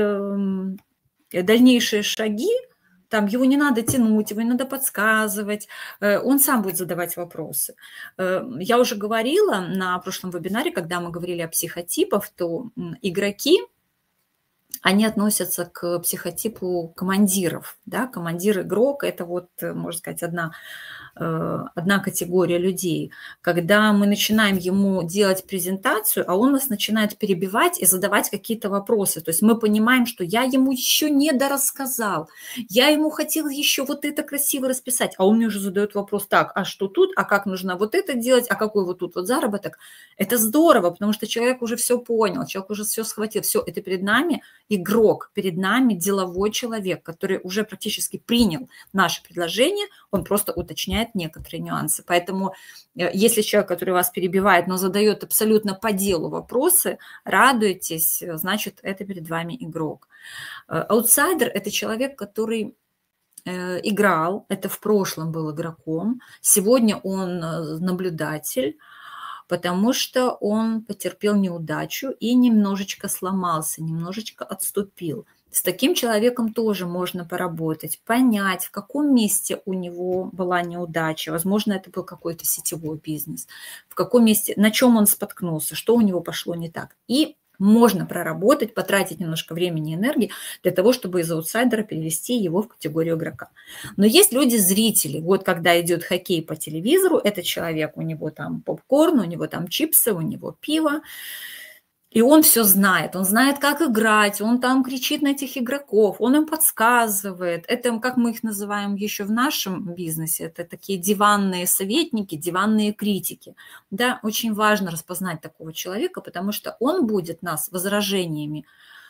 дальнейшие шаги, там его не надо тянуть, его не надо подсказывать, он сам будет задавать вопросы. Я уже говорила на прошлом вебинаре, когда мы говорили о психотипах, то игроки, они относятся к психотипу командиров. Да? Командир-игрок – это вот, можно сказать, одна, одна категория людей. Когда мы начинаем ему делать презентацию, а он нас начинает перебивать и задавать какие-то вопросы. То есть мы понимаем, что я ему еще не дорассказал, я ему хотел еще вот это красиво расписать, а он мне уже задает вопрос, так, а что тут, а как нужно вот это делать, а какой вот тут вот заработок. Это здорово, потому что человек уже все понял, человек уже все схватил, все, это перед нами игрок, перед нами деловой человек, который уже практически принял наше предложение, он просто уточняет некоторые нюансы. Поэтому если человек, который вас перебивает, но задает абсолютно по делу вопросы, радуйтесь, значит, это перед вами игрок. Аутсайдер – это человек, который играл, это в прошлом был игроком, сегодня он наблюдатель, потому что он потерпел неудачу и немножечко сломался, немножечко отступил. С таким человеком тоже можно поработать, понять, в каком месте у него была неудача. Возможно, это был какой-то сетевой бизнес, в каком месте, на чем он споткнулся, что у него пошло не так. И можно проработать, потратить немножко времени и энергии для того, чтобы из аутсайдера перевести его в категорию игрока. Но есть люди-зрители. Вот когда идет хоккей по телевизору, этот человек, у него там попкорн, у него там чипсы, у него пиво. И он все знает, он знает, как играть, он там кричит на этих игроков, он им подсказывает. Это, как мы их называем еще в нашем бизнесе, это такие диванные советники, диванные критики. Да, очень важно распознать такого человека, потому что он будет нас возражениями,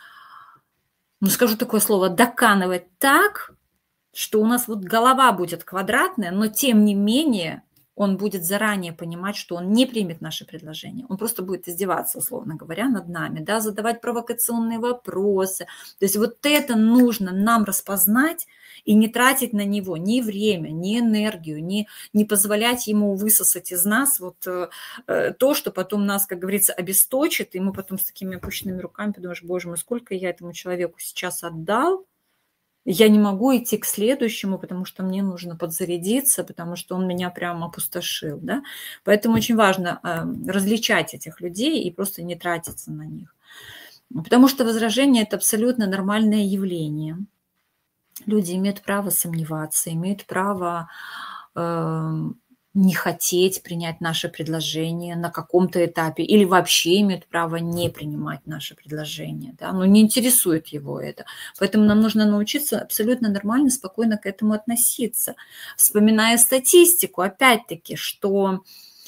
ну, скажу такое слово, доканывать так, что у нас вот голова будет квадратная, но тем не менее он будет заранее понимать, что он не примет наше предложение. Он просто будет издеваться, условно говоря, над нами, да, задавать провокационные вопросы. То есть вот это нужно нам распознать и не тратить на него ни время, ни энергию, ни, не позволять ему высосать из нас вот э, то, что потом нас, как говорится, обесточит, и мы потом с такими опущенными руками подумаешь, боже мой, сколько я этому человеку сейчас отдал, я не могу идти к следующему, потому что мне нужно подзарядиться, потому что он меня прямо опустошил. Да? Поэтому очень важно э, различать этих людей и просто не тратиться на них. Потому что возражение – это абсолютно нормальное явление. Люди имеют право сомневаться, имеют право э, не хотеть принять наше предложение на каком-то этапе или вообще имеют право не принимать наше предложение. Да? Но не интересует его это. Поэтому нам нужно научиться абсолютно нормально, спокойно к этому относиться. Вспоминая статистику, опять-таки, что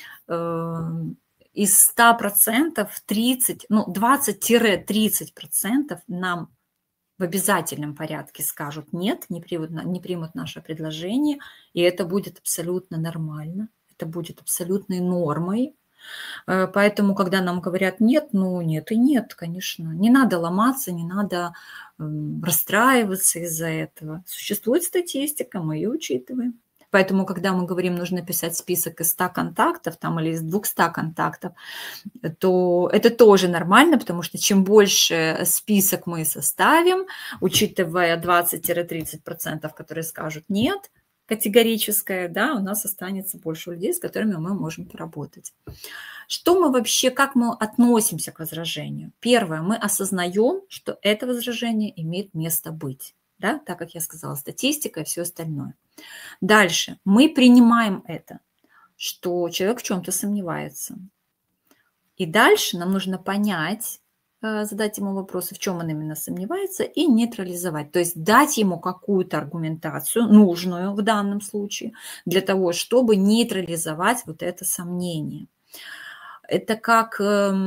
э, из ста процентов тридцать, ну, двадцать-тридцать процентов нам в обязательном порядке скажут нет, не примут, не примут наше предложение, и это будет абсолютно нормально, это будет абсолютной нормой. Поэтому, когда нам говорят нет, ну нет и нет, конечно. Не надо ломаться, не надо расстраиваться из-за этого. Существует статистика, мы ее учитываем. Поэтому, когда мы говорим, нужно писать список из ста контактов там, или из двухсот контактов, то это тоже нормально, потому что чем больше список мы составим, учитывая двадцать-тридцать процентов, которые скажут «нет», категорическое, да, у нас останется больше людей, с которыми мы можем поработать. Что мы вообще, как мы относимся к возражению? Первое, мы осознаем, что это возражение имеет место быть. Да, так как я сказала, статистика и все остальное. Дальше. Мы принимаем это, что человек в чем-то сомневается. И дальше нам нужно понять, задать ему вопросы, в чем он именно сомневается, и нейтрализовать. То есть дать ему какую-то аргументацию, нужную в данном случае, для того, чтобы нейтрализовать вот это сомнение. Это как...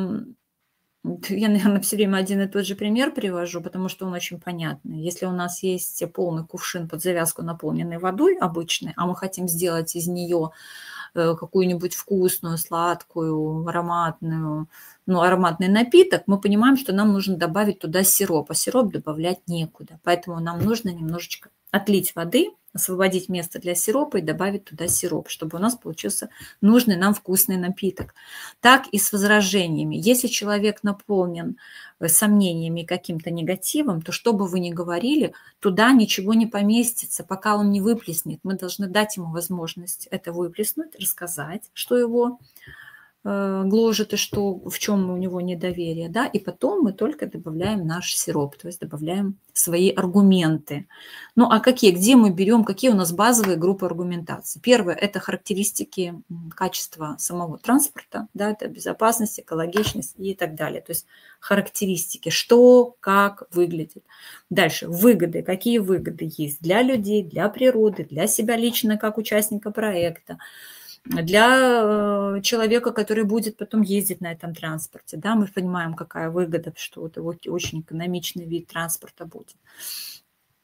Я, наверное, все время один и тот же пример привожу, потому что он очень понятный. Если у нас есть полный кувшин под завязку, наполненный водой обычной, а мы хотим сделать из нее какую-нибудь вкусную, сладкую, ароматную, ну, ароматный напиток, мы понимаем, что нам нужно добавить туда сироп, а сироп добавлять некуда. Поэтому нам нужно немножечко отлить воды, освободить место для сиропа и добавить туда сироп, чтобы у нас получился нужный нам вкусный напиток. Так и с возражениями. Если человек наполнен сомнениями и каким-то негативом, то что бы вы ни говорили, туда ничего не поместится, пока он не выплеснет. Мы должны дать ему возможность это выплеснуть, рассказать, что его гложет и что, в чем у него недоверие, да, и потом мы только добавляем наш сироп, то есть добавляем свои аргументы. Ну, а какие, где мы берем, какие у нас базовые группы аргументации? Первое – это характеристики качества самого транспорта, да, это безопасность, экологичность и так далее, то есть характеристики, что, как выглядит. Дальше, выгоды, какие выгоды есть для людей, для природы, для себя лично, как участника проекта, для человека, который будет потом ездить на этом транспорте. Да, мы понимаем, какая выгода, что это очень экономичный вид транспорта будет.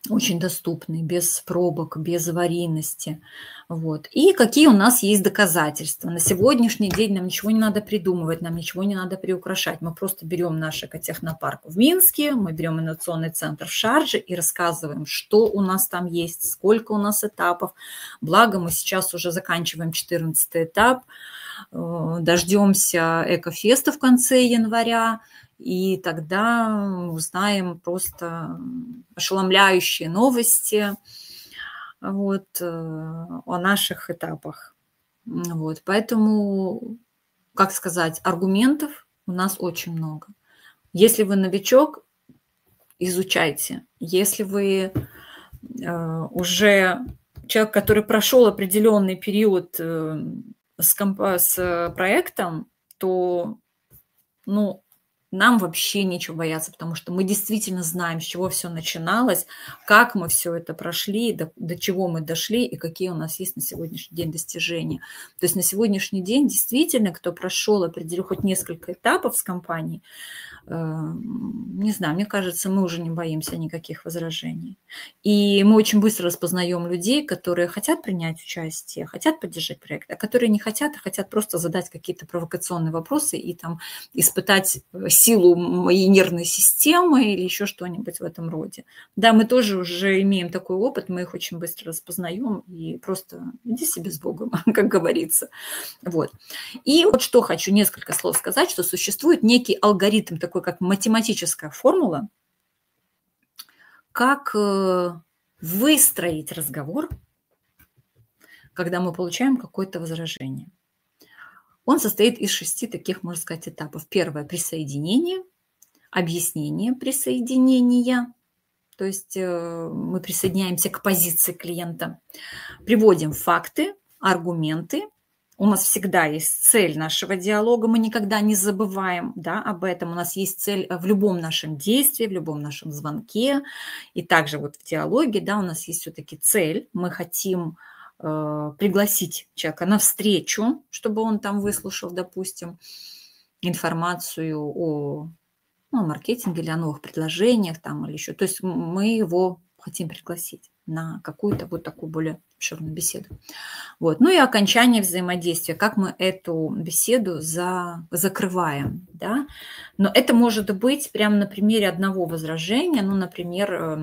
очень доступный, без пробок, без аварийности. Вот. И какие у нас есть доказательства. На сегодняшний день нам ничего не надо придумывать, нам ничего не надо приукрашать. Мы просто берем наш экотехнопарк в Минске, мы берем инновационный центр в Шардже и рассказываем, что у нас там есть, сколько у нас этапов. Благо мы сейчас уже заканчиваем четырнадцатый этап, дождемся Экофеста в конце января, и тогда узнаем просто ошеломляющие новости вот, о наших этапах. Вот, поэтому, как сказать, аргументов у нас очень много. Если вы новичок, изучайте. Если вы э, уже человек, который прошел определенный период э, с, комп- с проектом, то, ну, нам вообще нечего бояться, потому что мы действительно знаем, с чего все начиналось, как мы все это прошли, до, до чего мы дошли и какие у нас есть на сегодняшний день достижения. То есть на сегодняшний день действительно, кто прошел определенно хоть несколько этапов с компанией, не знаю, мне кажется, мы уже не боимся никаких возражений. И мы очень быстро распознаем людей, которые хотят принять участие, хотят поддержать проект, а которые не хотят, а хотят просто задать какие-то провокационные вопросы и там испытать силу моей нервной системы или еще что-нибудь в этом роде. Да, мы тоже уже имеем такой опыт, мы их очень быстро распознаем и просто иди себе с Богом, как говорится. Вот. И вот что хочу несколько слов сказать, что существует некий алгоритм, такой как математическая формула, как выстроить разговор, когда мы получаем какое-то возражение. Он состоит из шести таких, можно сказать, этапов. Первое – присоединение, объяснение присоединения, то есть мы присоединяемся к позиции клиента, приводим факты, аргументы. У нас всегда есть цель нашего диалога, мы никогда не забываем, да, об этом. У нас есть цель в любом нашем действии, в любом нашем звонке. И также вот в диалоге, да, у нас есть все-таки цель. Мы хотим э, пригласить человека на встречу, чтобы он там выслушал, допустим, информацию о, ну, о маркетинге или о новых предложениях там, или еще. То есть мы его хотим пригласить на какую-то вот такую более обширную беседу. Вот. Ну и окончание взаимодействия, как мы эту беседу за, закрываем. Да? Но это может быть прямо на примере одного возражения. Ну, например,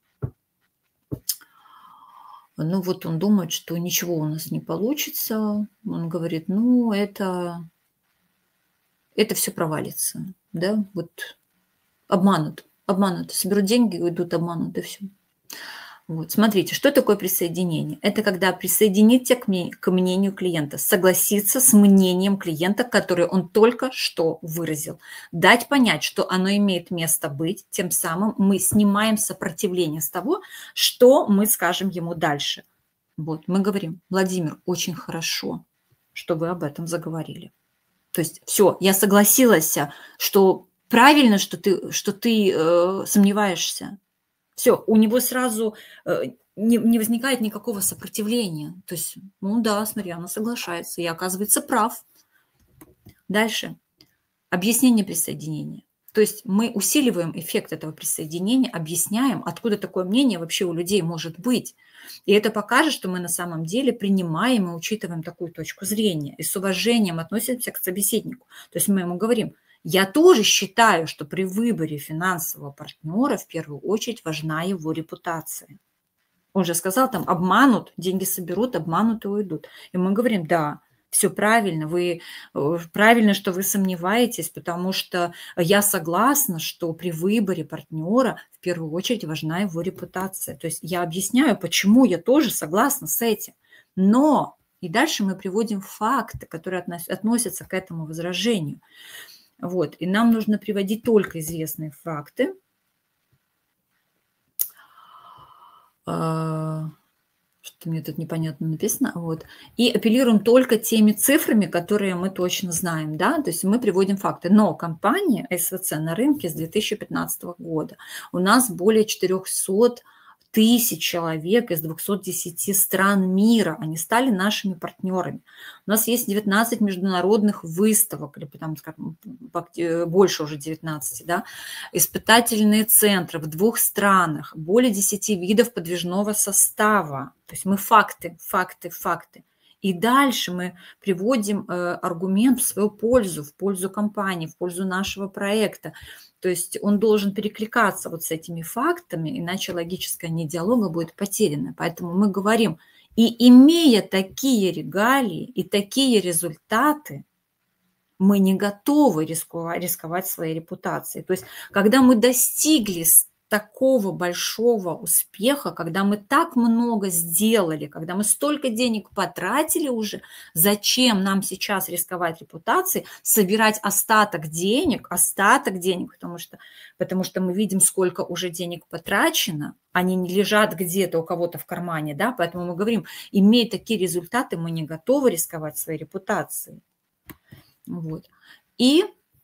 ну вот он думает, что ничего у нас не получится. Он говорит, ну это, это все провалится. Да? Вот обманут, обманут. Соберут деньги, уйдут обманут, и все. Вот, смотрите, что такое присоединение? Это когда присоединиться к, к мнению клиента, согласиться с мнением клиента, которое он только что выразил, дать понять, что оно имеет место быть, тем самым мы снимаем сопротивление с того, что мы скажем ему дальше. Вот, мы говорим, Владимир, очень хорошо, что вы об этом заговорили. То есть все, я согласилась, что правильно, что ты, что ты э, сомневаешься. Все, у него сразу не, не возникает никакого сопротивления. То есть, ну да, смотри, она соглашается, и оказывается прав. Дальше. Объяснение присоединения. То есть мы усиливаем эффект этого присоединения, объясняем, откуда такое мнение вообще у людей может быть. И это покажет, что мы на самом деле принимаем и учитываем такую точку зрения и с уважением относимся к собеседнику. То есть мы ему говорим, я тоже считаю, что при выборе финансового партнера в первую очередь важна его репутация. Он же сказал, там обманут, деньги соберут, обманут и уйдут. И мы говорим, да, все правильно, вы, правильно, что вы сомневаетесь, потому что я согласна, что при выборе партнера в первую очередь важна его репутация. То есть я объясняю, почему я тоже согласна с этим. Но и дальше мы приводим факты, которые относятся к этому возражению. Вот. И нам нужно приводить только известные факты. Что-то мне тут непонятно написано. Вот. И апеллируем только теми цифрами, которые мы точно знаем. Да? То есть мы приводим факты. Но компания СВЦ на рынке с две тысячи пятнадцатого года. У нас более четырехсот тысяч человек из двухсот десяти стран мира. Они стали нашими партнерами. У нас есть девятнадцать международных выставок, или там, скажем, больше уже девятнадцати, да, испытательные центры в двух странах, более десяти видов подвижного состава. То есть мы факты, факты, факты. И дальше мы приводим э, аргумент в свою пользу, в пользу компании, в пользу нашего проекта. То есть он должен перекликаться вот с этими фактами, иначе логическая нить диалога будет потеряна. Поэтому мы говорим, и имея такие регалии и такие результаты, мы не готовы рисковать, рисковать своей репутацией. То есть когда мы достигли такого большого успеха, когда мы так много сделали, когда мы столько денег потратили уже, зачем нам сейчас рисковать репутацией, собирать остаток денег, остаток денег, потому что, потому что мы видим, сколько уже денег потрачено, они не лежат где-то у кого-то в кармане, да, поэтому мы говорим, имея такие результаты, мы не готовы рисковать своей репутацией. Вот. И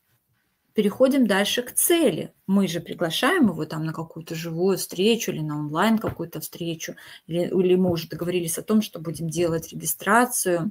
переходим дальше к цели. Мы же приглашаем его там на какую-то живую встречу или на онлайн какую-то встречу, или, или мы уже договорились о том, что будем делать регистрацию.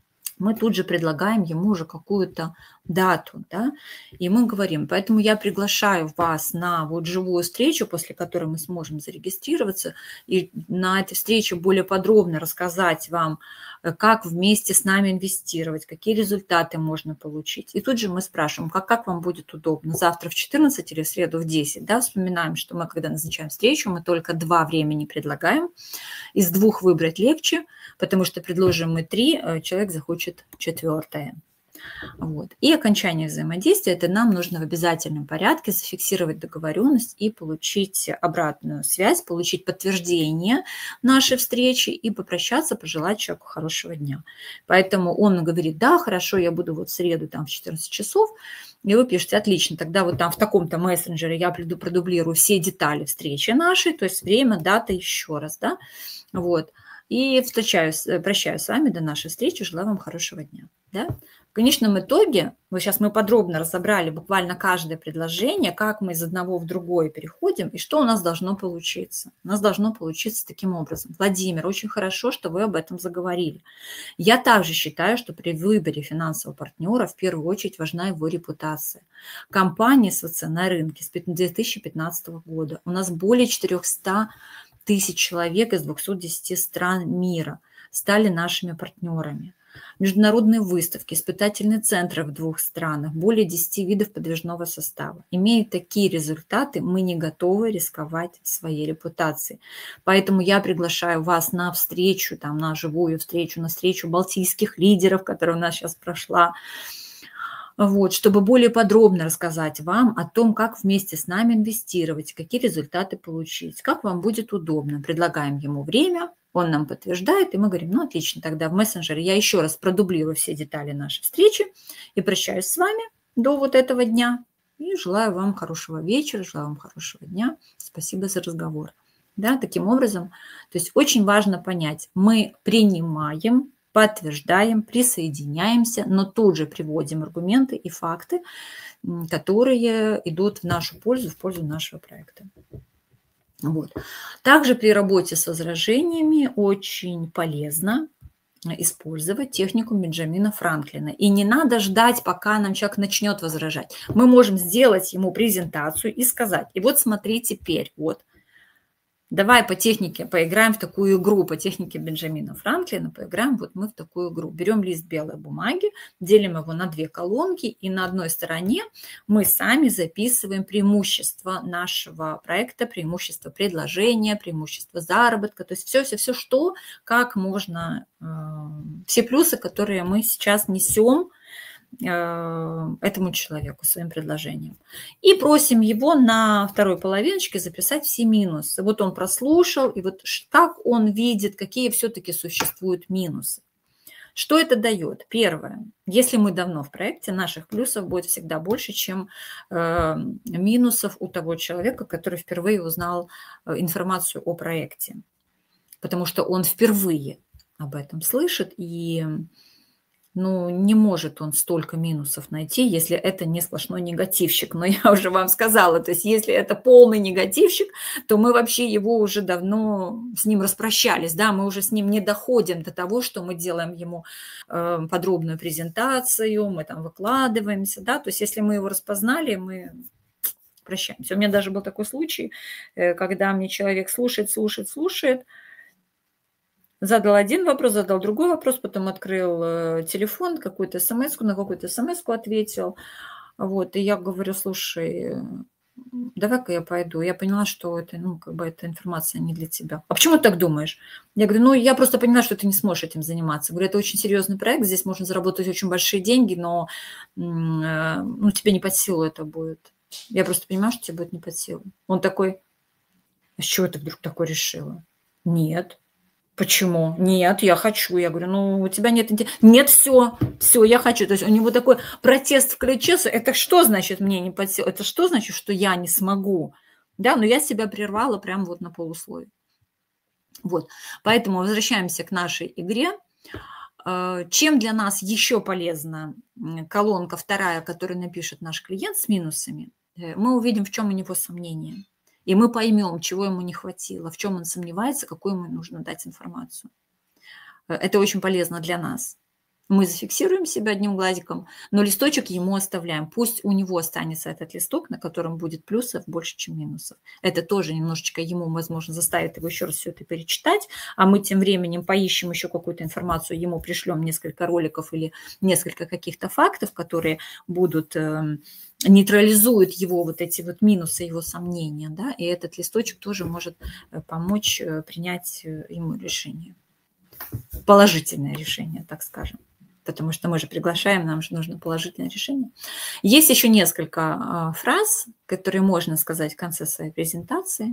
Мы тут же предлагаем ему уже какую-то дату, да, и мы говорим, поэтому я приглашаю вас на вот живую встречу, после которой мы сможем зарегистрироваться, и на этой встрече более подробно рассказать вам, как вместе с нами инвестировать, какие результаты можно получить. И тут же мы спрашиваем, как, как вам будет удобно, завтра в четырнадцать или в среду в десять, да, вспоминаем, что мы, когда назначаем встречу, мы только два времени предлагаем, из двух выбрать легче, потому что предложим мы три, человек захочет четвертое. Вот. И окончание взаимодействия – это нам нужно в обязательном порядке зафиксировать договоренность и получить обратную связь, получить подтверждение нашей встречи и попрощаться, пожелать человеку хорошего дня. Поэтому он говорит, да, хорошо, я буду вот в среду там в четырнадцать часов, и вы пишете, отлично, тогда вот там в таком-то мессенджере я продублирую все детали встречи нашей, то есть время, дата, еще раз, да, вот. И встречаюсь, прощаюсь с вами до нашей встречи, желаю вам хорошего дня, да. В конечном итоге, вот сейчас мы подробно разобрали буквально каждое предложение, как мы из одного в другое переходим и что у нас должно получиться. У нас должно получиться таким образом. Владимир, очень хорошо, что вы об этом заговорили. Я также считаю, что при выборе финансового партнера в первую очередь важна его репутация. Компания СВЦ на рынке с две тысячи пятнадцатого года. У нас более четырёхсот тысяч человек из двухсот десяти стран мира стали нашими партнерами. Международные выставки, испытательные центры в двух странах, более десяти видов подвижного состава. Имея такие результаты, мы не готовы рисковать своей репутацией. Поэтому я приглашаю вас на встречу, там, на живую встречу, на встречу балтийских лидеров, которая у нас сейчас прошла, вот, чтобы более подробно рассказать вам о том, как вместе с нами инвестировать, какие результаты получить, как вам будет удобно. Предлагаем ему время, он нам подтверждает, и мы говорим, ну, отлично, тогда в мессенджере я еще раз продублирую все детали нашей встречи и прощаюсь с вами до вот этого дня. И желаю вам хорошего вечера, желаю вам хорошего дня. Спасибо за разговор. Да, таким образом, то есть очень важно понять, мы принимаем, подтверждаем, присоединяемся, но тут же приводим аргументы и факты, которые идут в нашу пользу, в пользу нашего проекта. Вот. Также при работе с возражениями очень полезно использовать технику Бенджамина Франклина. И не надо ждать, пока нам человек начнет возражать. Мы можем сделать ему презентацию и сказать, и вот смотри теперь, вот, давай по технике поиграем в такую игру, по технике Бенджамина Франклина поиграем, вот мы в такую игру. Берем лист белой бумаги, делим его на две колонки, и на одной стороне мы сами записываем преимущества нашего проекта, преимущества предложения, преимущества заработка, то есть все-все-все, что, как можно, все плюсы, которые мы сейчас несем этому человеку своим предложением. И просим его на второй половиночке записать все минусы. Вот он прослушал, и вот как он видит, какие все-таки существуют минусы. Что это дает? Первое. Если мы давно в проекте, наших плюсов будет всегда больше, чем э, минусов у того человека, который впервые узнал информацию о проекте. Потому что он впервые об этом слышит, и Ну, не может он столько минусов найти, если это не сплошной негативщик. Но я уже вам сказала, то есть если это полный негативщик, то мы вообще его уже давно с ним распрощались, да, мы уже с ним не доходим до того, что мы делаем ему э, подробную презентацию, мы там выкладываемся, да, то есть если мы его распознали, мы прощаемся. У меня даже был такой случай, э, когда мне человек слушает, слушает, слушает, задал один вопрос, задал другой вопрос, потом открыл э, телефон, какую-то смс-ку, на какую-то смс-ку ответил. Вот, и я говорю, слушай, давай-ка я пойду. Я поняла, что это, ну, как бы эта информация не для тебя. А почему ты так думаешь? Я говорю, ну, я просто понимаю, что ты не сможешь этим заниматься. Говорю, это очень серьезный проект, здесь можно заработать очень большие деньги, но м, э, ну, тебе не под силу это будет. Я просто понимаю, что тебе будет не под силу. Он такой, а с чего ты вдруг такое решила? Нет. Почему? Нет, я хочу. Я говорю, ну, у тебя нет интереса. Нет, все, все, я хочу. То есть у него такой протест включился. Это что значит мне не под силу? Это что значит, что я не смогу? Да, но я себя прервала прямо вот на полусловие. Вот, поэтому возвращаемся к нашей игре. Чем для нас еще полезна колонка вторая, которую напишет наш клиент с минусами? Мы увидим, в чем у него сомнения. И мы поймем, чего ему не хватило, в чем он сомневается, какую ему нужно дать информацию. Это очень полезно для нас. Мы зафиксируем себя одним глазиком, но листочек ему оставляем. Пусть у него останется этот листок, на котором будет плюсов больше, чем минусов. Это тоже немножечко ему, возможно, заставит его еще раз все это перечитать, а мы тем временем поищем еще какую-то информацию, ему пришлем несколько роликов или несколько каких-то фактов, которые будут... нейтрализует его вот эти вот минусы, его сомнения, да, и этот листочек тоже может помочь принять ему решение. Положительное решение, так скажем. Потому что мы же приглашаем, нам же нужно положительное решение. Есть еще несколько фраз, которые можно сказать в конце своей презентации,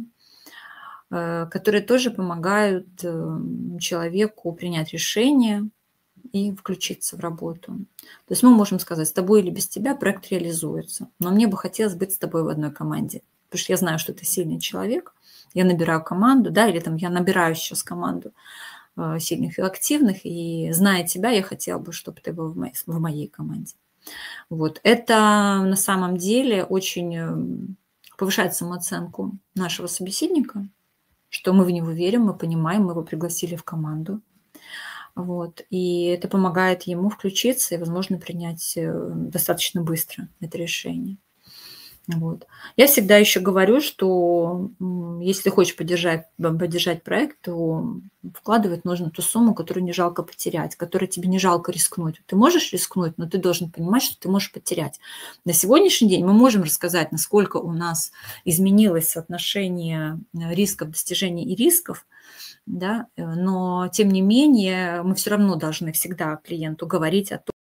которые тоже помогают человеку принять решение и включиться в работу. То есть мы можем сказать, с тобой или без тебя проект реализуется, но мне бы хотелось быть с тобой в одной команде, потому что я знаю, что ты сильный человек, я набираю команду, да, или там я набираю сейчас команду сильных и активных, и зная тебя, я хотела бы, чтобы ты был в моей, в моей команде. Вот. Это на самом деле очень повышает самооценку нашего собеседника, что мы в него верим, мы понимаем, мы его пригласили в команду. Вот. И это помогает ему включиться и, возможно, принять достаточно быстро это решение. Вот. Я всегда еще говорю, что если ты хочешь поддержать, поддержать проект, то вкладывать нужно ту сумму, которую не жалко потерять, которой тебе не жалко рискнуть. Ты можешь рискнуть, но ты должен понимать, что ты можешь потерять. На сегодняшний день мы можем рассказать, насколько у нас изменилось соотношение рисков, достижений и рисков, да, но тем не менее мы все равно должны всегда клиенту говорить о том,